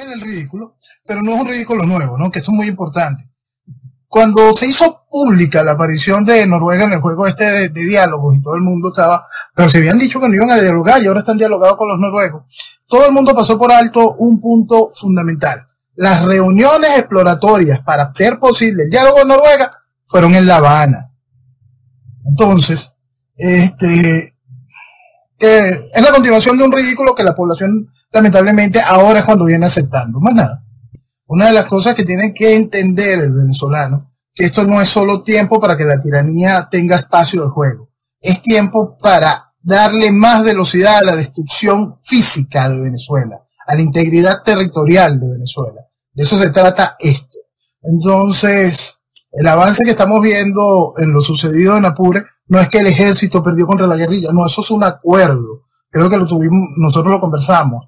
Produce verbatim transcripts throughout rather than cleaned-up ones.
en el ridículo, pero no es un ridículo nuevo, ¿no? Que esto es muy importante. Cuando se hizo pública la aparición de Noruega en el juego este de, de diálogos y todo el mundo estaba, pero se habían dicho que no iban a dialogar y ahora están dialogados con los noruegos, todo el mundo pasó por alto un punto fundamental. Las reuniones exploratorias para hacer posible el diálogo en Noruega fueron en La Habana. Entonces, este, eh, es la continuación de un ridículo que la población lamentablemente ahora es cuando viene aceptando, más nada. Una de las cosas que tiene que entender el venezolano, que esto no es solo tiempo para que la tiranía tenga espacio de juego, es tiempo para darle más velocidad a la destrucción física de Venezuela, a la integridad territorial de Venezuela. De eso se trata esto. Entonces, el avance que estamos viendo en lo sucedido en Apure no es que el ejército perdió contra la guerrilla, no, eso es un acuerdo. Creo que lo tuvimos, nosotros lo conversamos.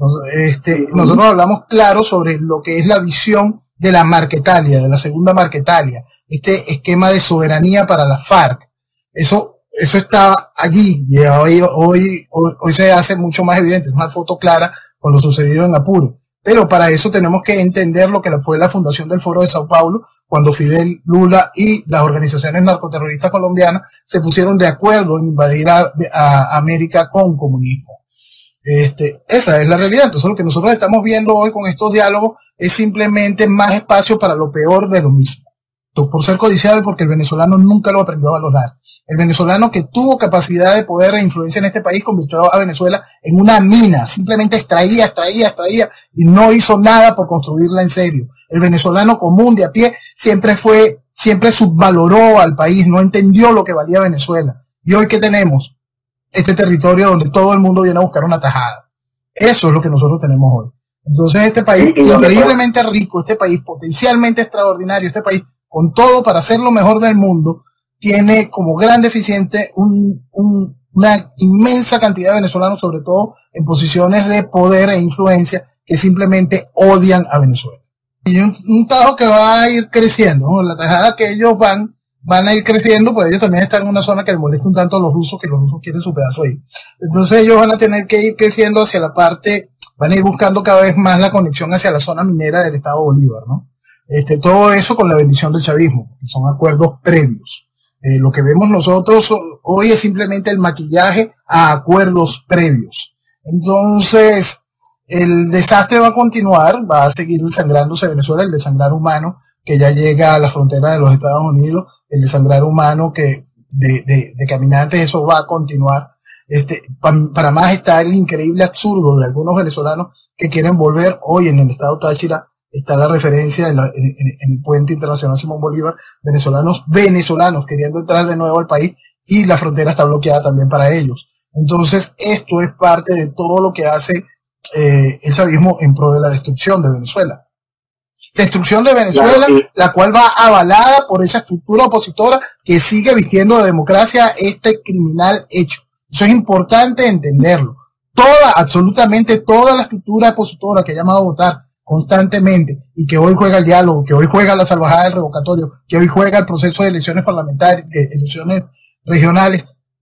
Este, nosotros hablamos claro sobre lo que es la visión de la Marquetalia, de la segunda Marquetalia, este esquema de soberanía para la FARC. Eso, eso está allí y hoy, hoy, hoy, hoy se hace mucho más evidente, es una foto clara con lo sucedido en Apure. Pero para eso tenemos que entender lo que fue la fundación del Foro de Sao Paulo, cuando Fidel, Lula y las organizaciones narcoterroristas colombianas se pusieron de acuerdo en invadir a, a América con comunismo. Este, esa es la realidad. Entonces lo que nosotros estamos viendo hoy con estos diálogos es simplemente más espacio para lo peor de lo mismo. Por ser codiciado y porque el venezolano nunca lo aprendió a valorar. El venezolano que tuvo capacidad de poder e influencia en este país convirtió a Venezuela en una mina. Simplemente extraía, extraía, extraía y no hizo nada por construirla en serio. El venezolano común de a pie siempre fue, siempre subvaloró al país, no entendió lo que valía Venezuela. ¿Y hoy qué tenemos? Este territorio donde todo el mundo viene a buscar una tajada. Eso es lo que nosotros tenemos hoy. Entonces este país increíblemente rico, este país potencialmente extraordinario, este país con todo para ser lo mejor del mundo, tiene como gran deficiente un, un, una inmensa cantidad de venezolanos, sobre todo en posiciones de poder e influencia, que simplemente odian a Venezuela. Y un, un tajo que va a ir creciendo, ¿no? La tajada que ellos van, van a ir creciendo, pues ellos también están en una zona que les molesta un tanto a los rusos, que los rusos quieren su pedazo ahí. Entonces ellos van a tener que ir creciendo hacia la parte, van a ir buscando cada vez más la conexión hacia la zona minera del Estado Bolívar, ¿no? Este, todo eso con la bendición del chavismo, que son acuerdos previos. Eh, lo que vemos nosotros hoy es simplemente el maquillaje a acuerdos previos. Entonces, el desastre va a continuar, va a seguir desangrándose Venezuela, el desangrar humano que ya llega a la frontera de los Estados Unidos, el desangrar humano que de, de, de caminantes, eso va a continuar. Este, pa, para más está el increíble absurdo de algunos venezolanos que quieren volver hoy en el estado Táchira. Está la referencia en, la, en, en el puente internacional Simón Bolívar, venezolanos, venezolanos queriendo entrar de nuevo al país y la frontera está bloqueada también para ellos. Entonces, esto es parte de todo lo que hace eh, el chavismo en pro de la destrucción de Venezuela. Destrucción de Venezuela, la cual va avalada por esa estructura opositora que sigue vistiendo de democracia este criminal hecho. Eso es importante entenderlo. Toda, absolutamente toda la estructura opositora que ha llamado a votar constantemente y que hoy juega el diálogo, que hoy juega la salvajada del revocatorio, que hoy juega el proceso de elecciones parlamentarias, de elecciones regionales,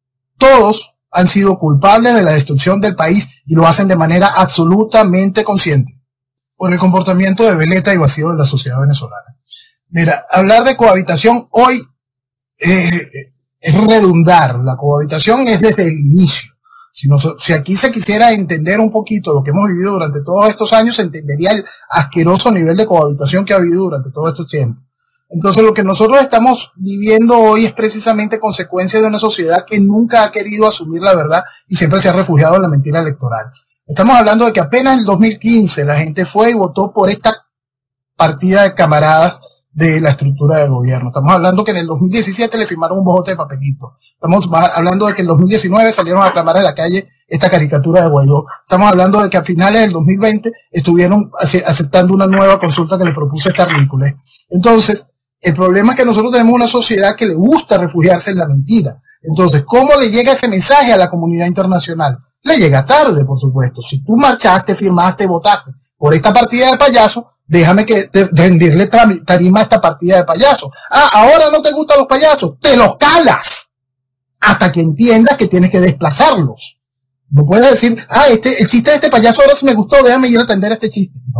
todos han sido culpables de la destrucción del país y lo hacen de manera absolutamente consciente por el comportamiento de veleta y vacío de la sociedad venezolana. Mira, hablar de cohabitación hoy eh, es redundar. La cohabitación es desde el inicio. Si, nos, si aquí se quisiera entender un poquito lo que hemos vivido durante todos estos años, se entendería el asqueroso nivel de cohabitación que ha habido durante todo este tiempo. Entonces lo que nosotros estamos viviendo hoy es precisamente consecuencia de una sociedad que nunca ha querido asumir la verdad y siempre se ha refugiado en la mentira electoral. Estamos hablando de que apenas en el dos mil quince la gente fue y votó por esta partida de camaradas de la estructura de gobierno. Estamos hablando que en el dos mil diecisiete le firmaron un bojote de papelito. Estamos hablando de que en el dos mil diecinueve salieron a aclamar en la calle esta caricatura de Guaidó. Estamos hablando de que a finales del dos mil veinte estuvieron aceptando una nueva consulta que le propuso esta ridícula. Entonces, el problema es que nosotros tenemos una sociedad que le gusta refugiarse en la mentira. Entonces, ¿cómo le llega ese mensaje a la comunidad internacional? Le llega tarde, por supuesto. Si tú marchaste, firmaste, votaste por esta partida de payaso, déjame que te, rendirle tarima a esta partida de payaso. Ah, ahora no te gustan los payasos, te los calas hasta que entiendas que tienes que desplazarlos. No puedes decir, ah, este, el chiste de este payaso ahora sí me gustó, déjame ir a atender a este chiste. No,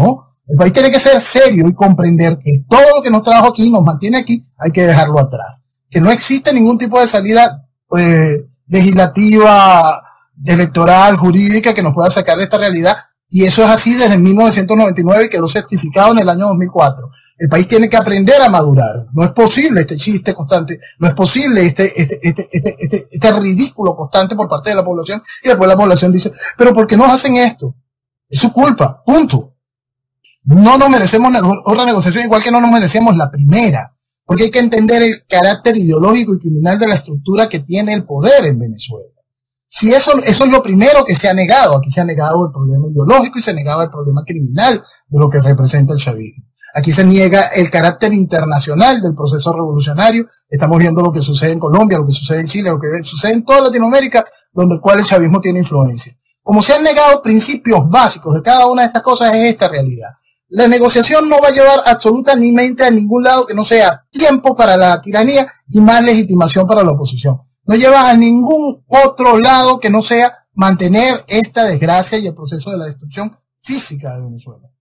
El país tiene que ser serio y comprender que todo lo que nos trajo aquí, nos mantiene aquí, hay que dejarlo atrás. Que no existe ningún tipo de salida eh, legislativa, electoral, jurídica que nos pueda sacar de esta realidad. Y eso es así desde mil novecientos noventa y nueve y quedó certificado en el año dos mil cuatro. El país tiene que aprender a madurar. No es posible este chiste constante, no es posible este, este, este, este, este, este ridículo constante por parte de la población. Y después la población dice, pero ¿por qué nos hacen esto? Es su culpa, punto. No nos merecemos otra negociación, igual que no nos merecemos la primera, porque hay que entender el carácter ideológico y criminal de la estructura que tiene el poder en Venezuela. Si eso, eso es lo primero que se ha negado, aquí se ha negado el problema ideológico y se ha negado el problema criminal de lo que representa el chavismo. Aquí se niega el carácter internacional del proceso revolucionario. Estamos viendo lo que sucede en Colombia, lo que sucede en Chile, lo que sucede en toda Latinoamérica, donde el cual el chavismo tiene influencia. Como se han negado principios básicos de cada una de estas cosas, es esta realidad. La negociación no va a llevar absolutamente a ningún lado que no sea tiempo para la tiranía y más legitimación para la oposición. No lleva a ningún otro lado que no sea mantener esta desgracia y el proceso de la destrucción física de Venezuela.